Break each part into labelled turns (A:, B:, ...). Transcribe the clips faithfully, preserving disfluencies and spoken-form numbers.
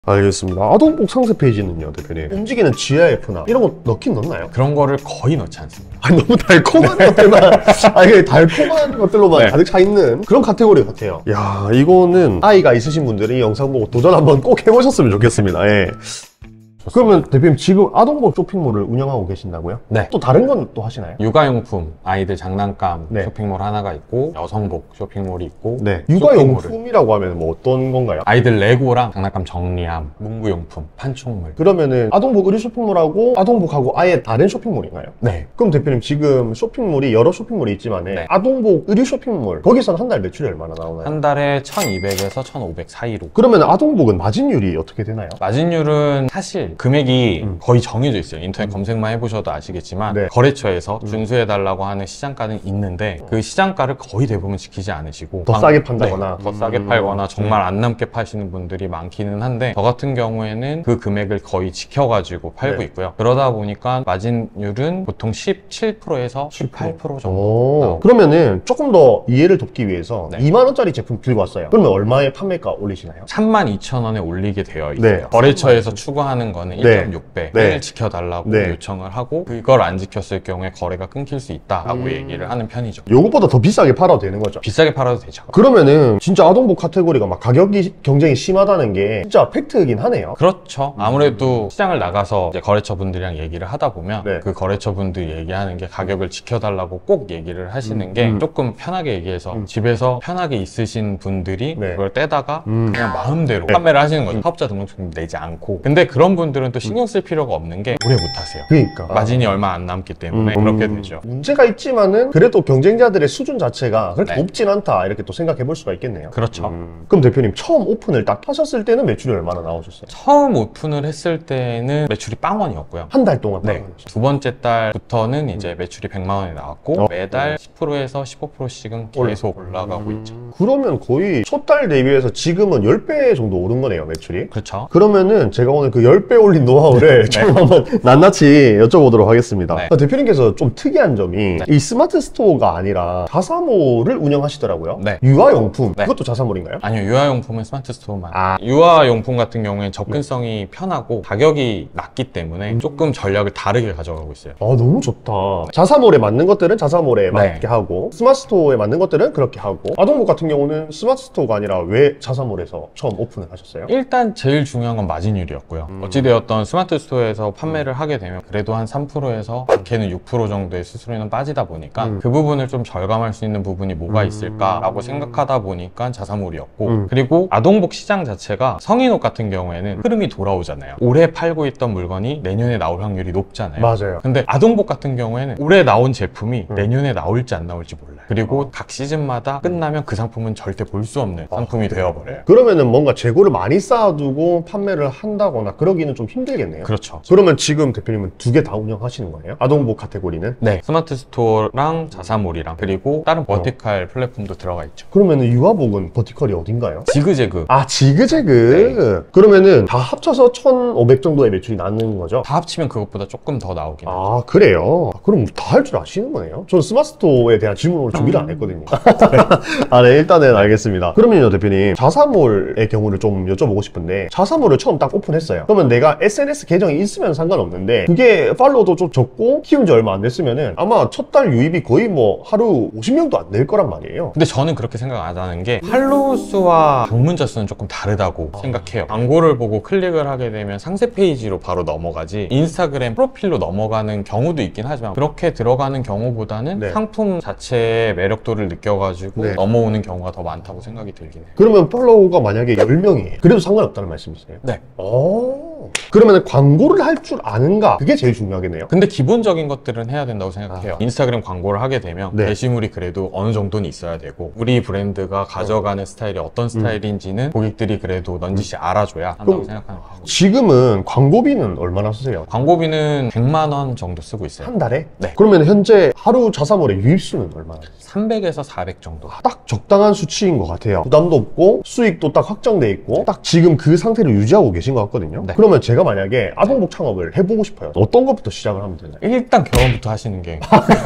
A: 알겠습니다. 아동복 상세 페이지는요, 대표님? 움직이는 지아에프나 이런 거 넣긴 넣나요?
B: 그런 거를 거의 넣지 않습니다.
A: 아니, 너무 달콤한 것들만, 아니, 달콤한 것들로만
B: 네.
A: 가득 차 있는 그런 카테고리 같아요. 야, 이거는 아이가 있으신 분들이 이 영상 보고 도전 한번 꼭 해보셨으면 좋겠습니다. 예. 그러면 대표님 지금 아동복 쇼핑몰을 운영하고 계신다고요?
B: 네.
A: 또 다른 건 또 하시나요?
B: 육아용품, 아이들 장난감
A: 네.
B: 쇼핑몰 하나가 있고 여성복 쇼핑몰이 있고
A: 네.
B: 쇼핑몰을-
A: 육아용품이라고 하면 뭐 어떤 건가요?
B: 아이들 레고랑 장난감 정리함, 문구용품, 판촉물.
A: 그러면은 아동복 의류 쇼핑몰하고 아동복하고 아예 다른 쇼핑몰인가요?
B: 네.
A: 그럼 대표님 지금 쇼핑몰이 여러 쇼핑몰이 있지만
B: 네.
A: 아동복 의류 쇼핑몰 거기서는 한 달 매출이 얼마나 나오나요?
B: 한 달에 천이백에서 천오백 사이로.
A: 그러면 아동복은 마진율이 어떻게 되나요?
B: 마진율은 사실 금액이
A: 음.
B: 거의 정해져 있어요. 인터넷 검색만 해보셔도 아시겠지만
A: 네.
B: 거래처에서
A: 음.
B: 준수해달라고 하는 시장가는 있는데 그 시장가를 거의 대부분 지키지 않으시고
A: 더
B: 방-
A: 싸게 판다거나.
B: 네, 더 싸게
A: 음.
B: 팔거나 정말 안 남게 파시는 분들이 많기는 한데 저 같은 경우에는 그 금액을 거의 지켜가지고 팔고
A: 네.
B: 있고요. 그러다 보니까 마진율은 보통 십칠 퍼센트에서 십팔 퍼센트 정도
A: 오.
B: 나오고.
A: 그러면 조금 더 이해를 돕기 위해서
B: 네.
A: 이만 원짜리 제품 들고 왔어요. 그러면 얼마에 판매가 올리시나요?
B: 삼만 이천 원에 올리게 되어 있어요.
A: 네.
B: 거래처에서 추구하는 거는
A: 네.
B: 일 점 육 배
A: 네.
B: 를 지켜달라고
A: 네.
B: 요청을 하고 그걸 안 지켰을 경우에 거래가 끊길 수 있다라고
A: 음.
B: 얘기를 하는 편이죠.
A: 요것보다 더 비싸게 팔아도 되는 거죠?
B: 비싸게 팔아도 되죠.
A: 그러면은 진짜 아동복 카테고리가 막 가격이 경쟁이 심하다는 게 진짜 팩트이긴 하네요.
B: 그렇죠. 아무래도 시장을 나가서 이제 거래처분들이랑 얘기를 하다 보면
A: 네.
B: 그 거래처분들이 얘기하는 게 가격을 지켜달라고 꼭 얘기를 하시는
A: 음,
B: 게
A: 음.
B: 조금 편하게 얘기해서
A: 음.
B: 집에서 편하게 있으신 분들이
A: 네.
B: 그걸 떼다가
A: 음.
B: 그냥 마음대로
A: 네.
B: 판매를 하시는 거죠.
A: 음.
B: 사업자 등록증 내지 않고. 근데 그런 분들은 또 신경 쓸 필요가 없는 게 오래 못 하세요.
A: 그러니까
B: 마진이 얼마 안 남기 때문에
A: 음.
B: 그렇게 되죠.
A: 문제가 있지만은 그래도 경쟁자들의 수준 자체가 그렇게
B: 네.
A: 높진 않다 이렇게 또 생각해 볼 수가 있겠네요.
B: 그렇죠.
A: 음. 그럼 대표님 처음 오픈을 딱 하셨을 때는 매출이 얼마나 나오셨어요?
B: 처음 오픈을 했을 때는 매출이 빵원이었고요.
A: 한 달 동안
B: 네.
A: 빵원이었어요.
B: 두 번째 달부터는 이제 매출이 백만 원이 나왔고
A: 어.
B: 매달 십 퍼센트에서 십오 퍼센트씩은 계속 올라가고
A: 음.
B: 있죠.
A: 그러면 거의 첫 달 대비해서 지금은 십 배 정도 오른 거네요, 매출이.
B: 그렇죠.
A: 그러면은 제가 오늘 그 십 배 올린 노하우를 좀 한번 낱낱이 여쭤보도록 하겠습니다.
B: 네.
A: 아, 대표님께서 좀 특이한 점이
B: 네.
A: 이 스마트 스토어가 아니라 자사몰을 운영하시더라고요.
B: 네.
A: 유아용품,
B: 네.
A: 그것도 자사몰인가요?
B: 아니요, 유아용품은 스마트 스토어만.
A: 아.
B: 유아용품 같은 경우에는 접근성이 편하고 가격이 낮기 때문에
A: 음.
B: 조금 전략을 다르게 가져가고 있어요.
A: 아, 너무 좋다. 자사몰에 맞는 것들은 자사몰에
B: 네.
A: 맞게 하고 스마트 스토어에 맞는 것들은 그렇게 하고 아동복 같은 경우는 스마트 스토어가 아니라 왜 자사몰에서 처음 오픈을 하셨어요?
B: 일단 제일 중요한 건 마진율이었고요.
A: 음.
B: 어찌되었던 스마트 스토어에서 판매를 하게 되면 그래도 한 삼 퍼센트에서 많게는 육 퍼센트 정도의 수수료는 빠지다 보니까
A: 음.
B: 그 부분을 좀 절감할 수 있는 부분이 뭐가
A: 음.
B: 있을까라고 생각하다 보니까 자사몰이었고
A: 음.
B: 그리고 아동복 시장 자체가 성인옷 같은 경우에는 흐름이 돌아오잖아요. 올해 팔고 있던 물건이 내년에 나올 확률이 높잖아요.
A: 맞아요.
B: 근데 아동복 같은 경우에는 올해 나온 제품이
A: 음.
B: 내년에 나올지 안 나올지 몰라요. 그리고
A: 어.
B: 각 시즌마다 끝나면 그 상품은 절대 볼 수 없는
A: 아,
B: 상품이
A: 그래요?
B: 되어버려요.
A: 그러면은 뭔가 재고를 많이 쌓아두고 판매를 한다거나 그러기는 좀 힘들겠네요.
B: 그렇죠.
A: 그러면 지금 대표님은 두 개 다 운영하시는 거예요? 아동복 카테고리는?
B: 네, 스마트 스토어랑 자사몰이랑 그리고 다른
A: 어.
B: 버티칼 플랫폼도 들어가 있죠.
A: 그러면은 유아복은 버티컬이 어딘가요?
B: 지그재그
A: 아, 지그재그. 그러면은 다 합쳐서 천오백 정도의 매출이 나는 거죠?
B: 다 합치면 그것보다 조금 더 나오긴 해요.
A: 아, 그래요? 그럼 다 할 줄 아시는 거네요? 저는 스마트 스토어에 대한 질문을 준비를 안 했거든요. 아, 네, 일단은 알겠습니다. 그러면요, 대표님. 자사몰의 경우를 좀 여쭤보고 싶은데, 자사몰을 처음 딱 오픈했어요. 그러면 내가 에스엔에스 계정이 있으면 상관없는데, 그게 팔로워도 좀 적고, 키운 지 얼마 안 됐으면은, 아마 첫 달 유입이 거의 뭐, 하루 오십 명도 안 될 거란 말이에요.
B: 근데 저는 그렇게 생각 안 하는 게 팔로우 수와 방문자 수는 조금 다르다고 생각해요. 광고를 보고 클릭을 하게 되면 상세 페이지로 바로 넘어가지 인스타그램 프로필로 넘어가는 경우도 있긴 하지만 그렇게 들어가는 경우보다는
A: 네.
B: 상품 자체의 매력도를 느껴가지고
A: 네.
B: 넘어오는 경우가 더 많다고 생각이 들긴 해요.
A: 그러면 팔로워가 만약에 열 명이에요. 그래도 상관없다는 말씀이세요?
B: 네.
A: 오. 그러면 광고를 할 줄 아는가? 그게 제일 중요하겠네요.
B: 근데 기본적인 것들은 해야 된다고 생각해요. 인스타그램 광고를 하게 되면
A: 네.
B: 게시물이 그래도 어느 정도는 있어야 되고 우리 브랜드가 가져가는 스타일이 어떤 스타일인지는 고객들이 그래도 넌지시 알아줘야 한다고
A: 그럼-
B: 생각하는 거예요.
A: 지금은 광고비는 얼마나 쓰세요?
B: 광고비는 백만 원 정도 쓰고 있어요.
A: 한 달에?
B: 네.
A: 그러면 현재 하루 자사몰의 유입수는 얼마나?
B: 삼백에서 사백 정도.
A: 딱 적당한 수치인 것 같아요. 부담도 없고 수익도 딱 확정돼 있고 딱 지금 그 상태를 유지하고 계신 것 같거든요.
B: 네.
A: 그러면 제가 만약에 아동복 창업을 해보고 싶어요. 어떤 것부터 시작을 하면 되나요?
B: 일단 결혼부터 하시는 게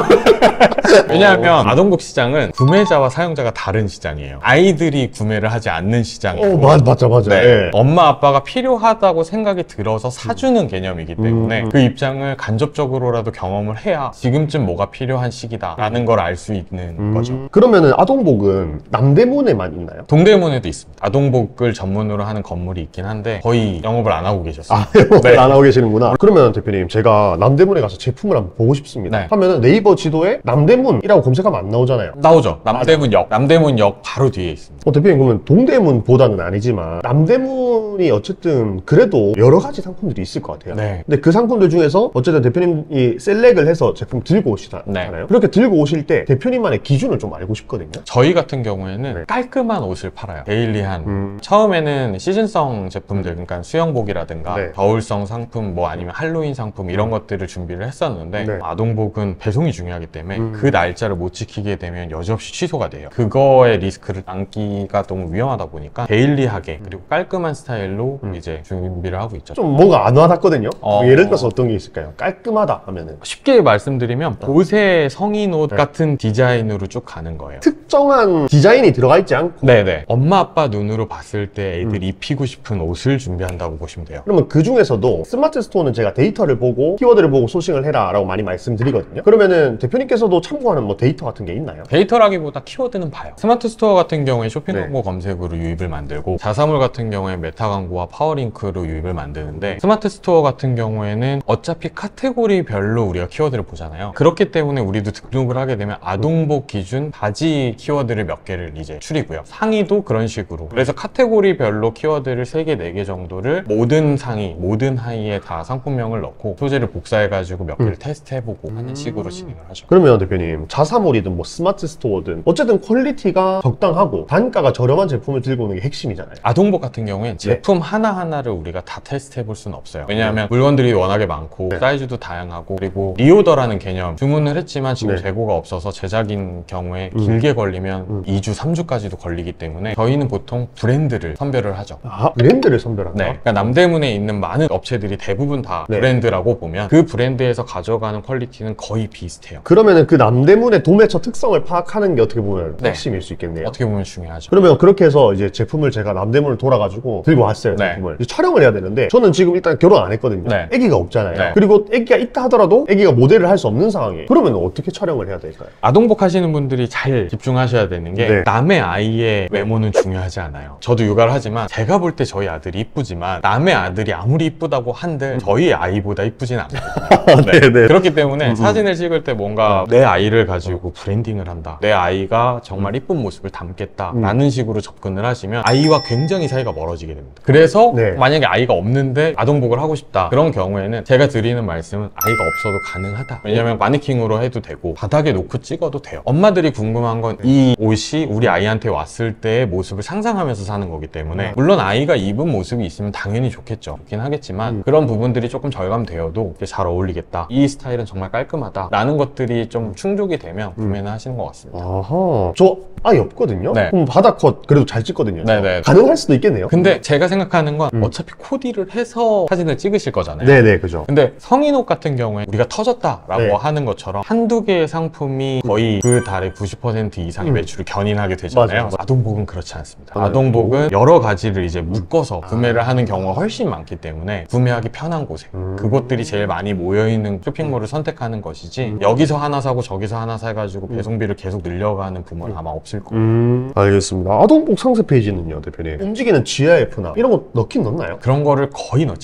B: 왜냐하면 아동복 시장은 구매자와 사용자가 다른 시장이에요. 아이들이 구매를 하지 않는 시장이고
A: 어, 맞, 맞아 맞아.
B: 네.
A: 예.
B: 엄마 아빠가 필요하다고 생각이 들어서 사주는 개념이기 때문에
A: 음.
B: 그 입장을 간접적으로라도 경험을 해야 지금쯤 뭐가 필요한 시기다 라는 걸 알 수 있는
A: 음.
B: 거죠.
A: 그러면은 아동복은 남대문에만 있나요?
B: 동대문에도 있습니다. 아동복을 전문으로 하는 건물이 있긴 한데 거의 영업을 안 하고 계셨어요.
A: 아, 영업을
B: 네.
A: 안 하고 계시는구나. 그러면 대표님, 제가 남대문에 가서 제품을 한번 보고 싶습니다.
B: 네.
A: 하면은 네이버 지도에 남대문이라고 검색하면 안 나오잖아요.
B: 나오죠. 남대문역. 남대문역 바로 뒤에 있습니다.
A: 어, 대표님, 그러면 동대문보다는 아니지만 남대문이 어쨌든 그래도 여러 가지 상품들이 있을 것 같아요.
B: 네.
A: 근데 그 상품들 중에서 어쨌든 대표님이 셀렉을 해서 제품 들고 오시잖아요.
B: 네.
A: 그렇게 들고 오실 때 대표님만의 기준을 좀 알고 싶거든요.
B: 저희 같은 경우에는
A: 네.
B: 깔끔한 옷을 팔아요. 데일리한.
A: 음.
B: 처음에는 시즌성 제품들, 그러니까 수영복이라든가
A: 네.
B: 겨울성 상품, 뭐 아니면 할로윈 상품 이런 것들을 준비를 했었는데
A: 네.
B: 아동복은 배송이 중요하기 때문에
A: 음.
B: 그 날짜를 못 지키게 되면 여지없이 취소가 돼요. 그거의 리스크를 안기가 너무 위험하다 보니까 데일리하게 그리고 깔끔한 스타일로
A: 음.
B: 이제 준비를 하고 있죠.
A: 좀 뭔가 안 와닿거든요.
B: 어.
A: 예를 들어서 어떤 게 있을까요? 깔끔하다 하면은
B: 쉽게 말씀드리면 보세 성인 옷
A: 네.
B: 같은 디자인으로 쭉 가는 거예요.
A: 특정한 디자인이 들어가 있지 않고
B: 네네. 엄마 아빠 눈으로 봤을 때 애들
A: 음.
B: 입히고 싶은 옷을 준비한다고 보시면 돼요.
A: 그러면 그 중에서도 스마트 스토어는 제가 데이터를 보고 키워드를 보고 소싱을 해라 라고 많이 말씀드리거든요. 그러면은 대표님께서도 참고하는 뭐 데이터 같은 게 있나요?
B: 데이터라기보다 키워드는 봐요. 스마트 스토어 같은 경우에 쇼핑
A: 네.
B: 광고 검색으로 유입을 만들고 자사몰 같은 경우에 메타 광고와 파워링크로 유입을 만드는데 스마트 스토어 같은 경우에는 어차피 카테고리별로 우리가 키워드를 보잖아요. 그렇기 때문에 우리도 등록을 하게 되면 아동복 기준 바지 키워드를 몇 개를 이제 추리고요. 상의도 그런 식으로. 그래서 카테고리별로 키워드를 세 개, 네 개 정도를 모든 상의, 모든 하의에 다 상품명을 넣고 소재를 복사해가지고 몇 개를
A: 음.
B: 테스트해보고 하는 식으로 진행을 하죠.
A: 그러면 대표님, 자사몰이든 뭐 스마트 스토어든 어쨌든 퀄리티가 적당하고 단가가 저렴한 제품을 들고 오는 게 핵심이잖아요.
B: 아동복 같은 경우엔 제품 하나하나를 우리가 다 테스트 해볼 수는 없어요. 왜냐하면
A: 네.
B: 물건들이 워낙에 많고
A: 네.
B: 사이즈도 다양하고 그리고 리오더라는 개념 주문을 했지만 지금
A: 네.
B: 재고가 없어서 제작인 경우에
A: 음.
B: 길게 걸리면
A: 음.
B: 이 주, 삼 주까지도 걸리기 때문에 저희는 보통 브랜드를 선별을 하죠.
A: 아, 브랜드를 선별한다?
B: 네, 그러니까 남대문에 있는 많은 업체들이 대부분 다
A: 네.
B: 브랜드라고 보면 그 브랜드에서 가져가는 퀄리티는 거의 비슷해요.
A: 그러면은 그 남대문의 도매처 특성을 파악하는 게 어떻게 보면
B: 네.
A: 핵심일 수 있겠네요.
B: 어떻게 보면 중요하죠.
A: 그러면 그렇게 해서 이제 제품을 제가 남대문을 돌아가지고 들고 왔어요.
B: 네.
A: 제품을. 이제 촬영을 해야 되는데 저는 지금 일단 결혼 안 했거든요.
B: 네.
A: 아기가 없잖아요.
B: 네.
A: 그리고 아기가 있다 하더라도 아기가 모델을 할 수 없는 상황이에요. 그러면 어떻게 촬영을 해야 될까요?
B: 아동복 하시는 분들이 잘 집중하셔야 되는 게
A: 네.
B: 남의 아이의 외모는 중요하지 않아요. 저도 육아를 하지만 제가 볼 때 저희 아들이 이쁘지만 남의 아들이 아무리 이쁘다고 한들 저희 아이보다 이쁘진 않거든요. 네.
A: 네, 네.
B: 그렇기 때문에
A: 음, 음.
B: 사진을 찍을 때 뭔가 내 아이를 가지고 브랜딩을 한다. 내 아이가 정말 이쁜 모습을 담겠다.
A: 음.
B: 라는 식으로 접근을 하시면 아이와 굉장히 사이가 멀어지게 됩니다. 그래서
A: 네.
B: 만약에 아이가 없는데 아동복을 하고 싶다. 그런 경우에는 제가 드리는 말씀은 아이가 없어도 가능하다. 왜냐면 마네킹으로 해도 되고 바닥에 놓고 찍어도 돼요. 엄마들이 궁금한 건 이 옷이 우리 아이한테 왔을 때의 모습을 상상하면서 사는 거기 때문에 물론 아이가 입은 모습이 있으면 당연히 좋겠죠. 좋긴 하겠지만
A: 음.
B: 그런 부분들이 조금 절감되어도 이게 잘 어울리겠다. 이 스타일은 정말 깔끔하다. 라는 것들이 좀 충족이 되면 구매는 하시는 것 같습니다.
A: 아하. 저 아이 없거든요?
B: 네.
A: 그럼 바닥컷 그래도 잘 찍거든요.
B: 네네.
A: 가능할 수도 있겠네요.
B: 근데 제가 생각하는 건
A: 음.
B: 어차피 코디를 해서 사진을 찍으실 거잖아요.
A: 네네, 그죠.
B: 근데 성인옷 같은 경우에 우리가 터졌다라고
A: 네.
B: 하는 것처럼 한두 개의 상품이 거의 그 달에 구십 퍼센트 이상의
A: 음.
B: 매출을 견인하게 되잖아요.
A: 맞아요, 맞아요.
B: 아동복은 그렇지 않습니다.
A: 맞아요.
B: 아동복은 여러 가지를 이제 묶어서 구매를 하는 경우가 훨씬 많기 때문에 구매하기 편한 곳에
A: 음.
B: 그곳들이 제일 많이 모여있는 쇼핑몰을 선택하는 것이지 여기서 하나 사고 저기서 하나 사가지고 배송비를 계속 늘려가는 부모는 아마 없을 거예요.
A: 음, 알겠습니다. 아동복 상세 페이지는요, 대표님? 움직이는 지아에프나 이런 거 넣긴 넣나요?
B: 그런 거를 거의 넣지 않습니다.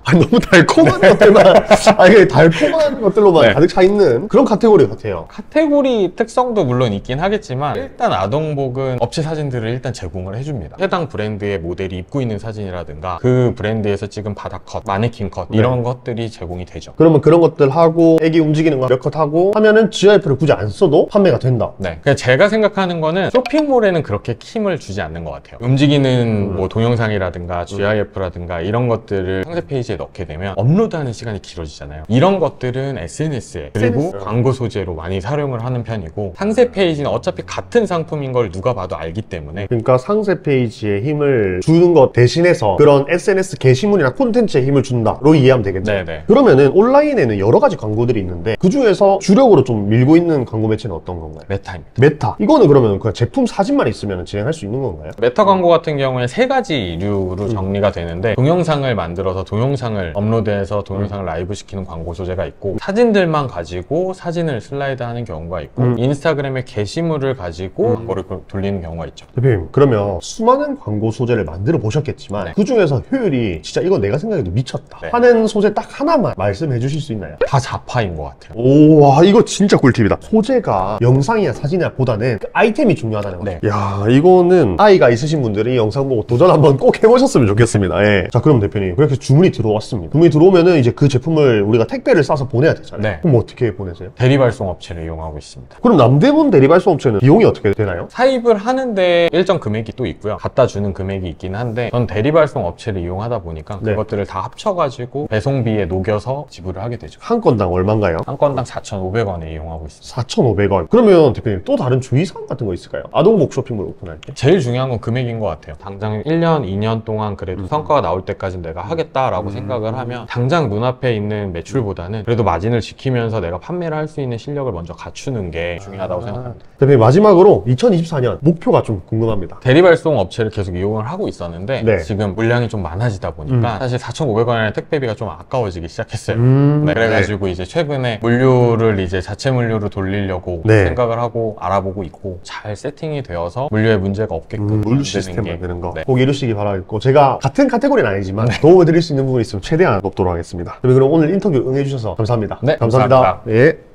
A: 아니, 너무 달콤한 것들만, 아, 이게 달콤한 것들로만
B: 네.
A: 가득 차 있는 그런 카테고리 같아요.
B: 카테고리 특성도 물론 있긴 하겠지만 일단 아동복은 업체 사진들을 일단 제공을 해줍니다. 해당 브랜드의 모델이 입고 있는 사진이라든가 그 브랜드에서 찍은 바닥컷, 마네킹 컷 이런
A: 네.
B: 것들이 제공이 되죠.
A: 그러면 그런 것들 하고 애기 움직이는 거 몇 컷 하고 하면은 지아이에프를 굳이 안 써도 판매가 된다.
B: 네, 그러니까 제가 생각하는 거는 쇼핑몰에는 그렇게 힘을 주지 않는 것 같아요. 움직이는
A: 음.
B: 뭐 동영상이라든가 지아이에프라든가 이런 것들을 상세 페이지에 넣게 되면 업로드하는 시간이 길어지잖아요. 이런 것들은 에스엔에스에 그리고
A: 에스엔에스.
B: 광고 소재로 많이 활용을 하는 편이고 상세 페이지는 어차피 같은 상품인 걸 누가 봐도 알기 때문에
A: 그러니까 상세 페이지에 힘을 주는 것 대신해서 그런 에스엔에스 게시물이나 콘텐츠에 힘을 준다로 이해하면 되겠네요.
B: 네네.
A: 그러면은 온라인에는 여러 가지 광고들이 있는데 그 중에서 주력으로 좀 밀고 있는 광고 매체는 어떤 건가요?
B: 메타입니다.
A: 메타. 이거는 그러면 그냥 제품 사진만 있으면 진행할 수 있는 건가요?
B: 메타 광고 같은 경우에 세 가지 류로 정리가 되는데 동영상을 만들어서 동영상을 업로드해서 동영상을 라이브 시키는 광고 소재가 있고 사진들만 가지고 사진을 슬라이드하는 경우가 있고
A: 음.
B: 인스타그램의 게시물을 가지고
A: 음.
B: 광고를 돌리는 경우가 있죠.
A: 대표님, 그러면 수많은 광고 소재를 만들어 보셨겠지만
B: 네.
A: 그 중에서 효율이 진짜 이거 내가 생각해도 미쳤다
B: 네.
A: 하는 소재 딱 하나만 말씀해 주실 수 있나요?
B: 다 자파인 것 같아요.
A: 오, 와, 이거 진짜 꿀팁이다. 소재가 영상이나 사진이나 보다는 그 아이템이 중요하다는 거죠.
B: 네.
A: 야, 이거는 아이가 있으신 분들이 이 영상 보고 도전 한번 꼭 해보셨으면 좋겠습니다. 예. 자, 그럼 대표님, 그렇게 주문이 들어왔습니다. 주문이 들어오면은 이제 그 제품을 우리가 택배를 싸서 보내야 되잖아요.
B: 네.
A: 그럼 어떻게 보내세요?
B: 대리발송 업체를 이용하고 있습니다.
A: 그럼 남대문 대리발송 업체는 비용이 어떻게 되나요?
B: 사입을 하는데 일정 금액이 또 있고요. 갖다 주는 금액이 있긴 한데 전 대리발송 업체를 이용하다 보니까
A: 네.
B: 그것들을 다 합쳐가지고 배송비에 녹여서 지불을 하게 되죠.
A: 한 건당 얼마인가요?
B: 한 건당 사천오백 원에 이용하고 있습니다.
A: 사천오백 원. 그러면 대표님 또 다른 주의사항 같은 거 있을까요? 아동복 쇼핑몰 오픈할 때?
B: 제일 중요한 건 금액인 것 같아요. 당장 일 년, 이 년 동안 그래도 성과가 나올 때까지 내가 하겠다라고
A: 음.
B: 생각을 하면 당장 눈앞에 있는 매출보다는 그래도 마진을 지키면서 내가 판매를 할 수 있는 실력을 먼저 갖추는 게 중요하다고 생각합니다.
A: 대표님, 마지막으로 이천이십사 년 목표가 좀 궁금합니다.
B: 대리발송 업체를 계속 이용을 하고 있었는데
A: 네.
B: 지금 물량이 좀 많아지다 보니까
A: 음.
B: 사실 사천오백 원의 택배비가 좀 아까워지기 시작했어요.
A: 음,
B: 네, 그래가지고 이제 최근에 물류를 이제 자체 물류로 돌리려고
A: 네.
B: 생각을 하고 알아보고 있고 잘 세팅이 되어서 물류에 문제가 없게끔
A: 음, 물류
B: 만드는
A: 시스템
B: 게
A: 만드는 거.
B: 네.
A: 꼭 이루시기 바라겠고, 제가 같은 카테고리는 아니지만 도움을 드릴 수 있는 부분이 있으면 최대한 돕도록 하겠습니다. 대표님, 그럼 오늘 인터뷰 응해주셔서 감사합니다.
B: 네,
A: 감사합니다.
B: 감사합니다.
A: 예.